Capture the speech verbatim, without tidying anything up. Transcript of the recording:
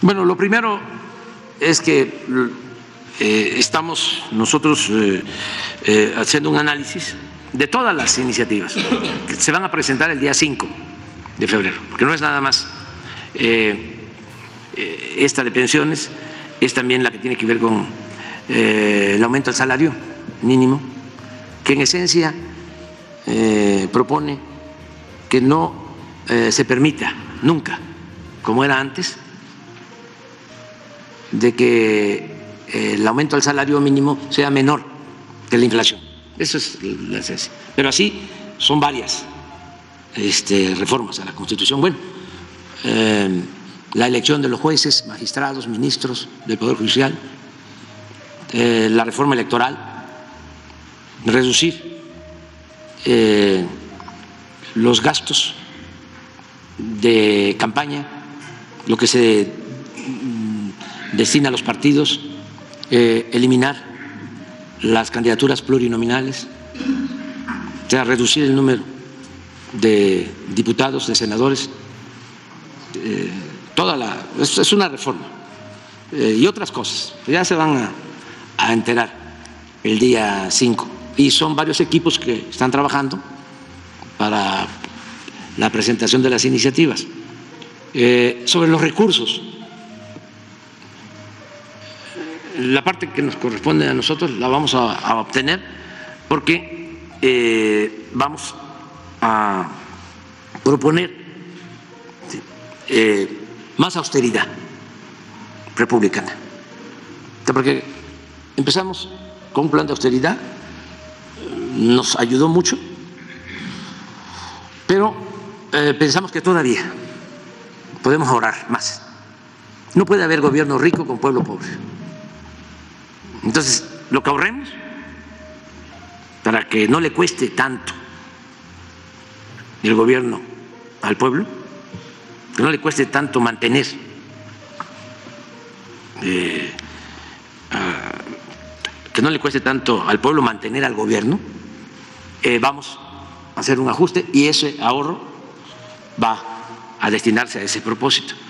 Bueno, lo primero es que eh, estamos nosotros eh, eh, haciendo un análisis de todas las iniciativas que se van a presentar el día cinco de febrero, porque no es nada más eh, eh, esta de pensiones, es también la que tiene que ver con eh, el aumento del salario mínimo, que en esencia eh, propone que no eh, se permita nunca, como era antes, de que el aumento del salario mínimo sea menor que la inflación. Esa es la esencia. Pero así son varias este, reformas a la Constitución. Bueno, eh, la elección de los jueces, magistrados, ministros del Poder Judicial, eh, la reforma electoral, reducir eh, los gastos de campaña, lo que se destina a los partidos, eh, eliminar las candidaturas plurinominales, o sea, reducir el número de diputados, de senadores, eh, toda la es, es una reforma eh, y otras cosas. Ya se van a, a enterar el día cinco y son varios equipos que están trabajando para la presentación de las iniciativas. Eh, sobre los recursos, la parte que nos corresponde a nosotros la vamos a, a obtener porque eh, vamos a proponer eh, más austeridad republicana. Porque empezamos con un plan de austeridad, nos ayudó mucho, pero eh, pensamos que todavía podemos ahorrar más. No puede haber gobierno rico con pueblo pobre. Entonces, lo que ahorremos, para que no le cueste tanto el gobierno al pueblo, que no le cueste tanto mantener, eh, uh, que no le cueste tanto al pueblo mantener al gobierno, eh, vamos a hacer un ajuste y ese ahorro va a destinarse a ese propósito.